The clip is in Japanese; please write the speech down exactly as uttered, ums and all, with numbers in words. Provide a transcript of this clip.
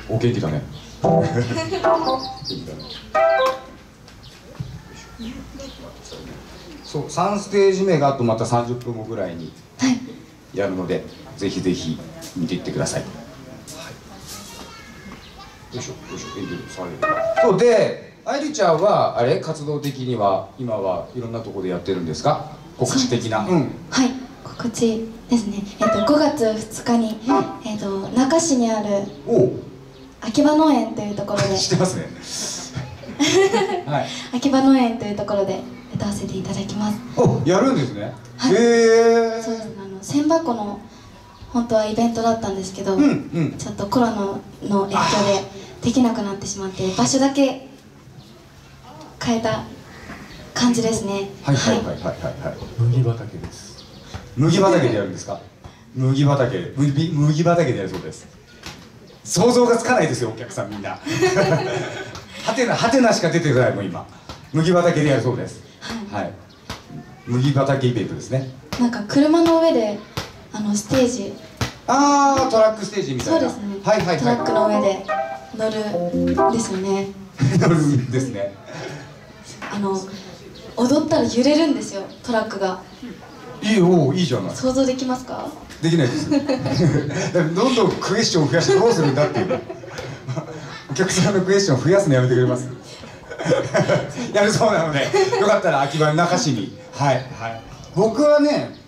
お元気だね。元気だね。そう、さんステージ目があとまたさんじゅっぷんごぐらいにやるので、ぜひぜひ見ていってください。はい、よいしょよいしょ、エンディング下げる。そうで、愛梨ちゃんはあれ活動的には今はいろんなところでやってるんですか？告知的な。うん。 はい、告知ですね。えっとごがつふつかに、えっと那珂市にある秋葉農園というところで知ってますね。はい。 秋葉農園というところで歌わせていただきます。 お、やるんですね。 はい。 へえ。 そうですね。あの千箱の本当はイベントだったんですけど、 うんうん、 ちょっとコロナの影響でできなくなってしまって、場所だけ変えた感じですね。 はいはいはいはいはいはい。麦畑です。麦畑でやるんですか？麦畑、麦麦畑でやるそうです。想像がつかないですよ、お客さんみんな。はてなはてなしか出てこないもん今。麦畑でやるそうです。はい。麦畑イベントですね。 なんか車の上であのステージ。 ああ、トラックステージみたいな。 そうですね。 はいはいはい。 トラックの上で乗るんですよね。 乗るんですね。 あの踊ったら揺れるんですよ、トラックが。 いいよ、いいじゃない。 想像できますか？ できないです。どんどんクエスチョンを増やしてどうするんだっていう。お客さんのクエスチョンを増やすのやめてくれます？やるそうなので、よかったら秋葉那珂市に。はいはい。僕はね。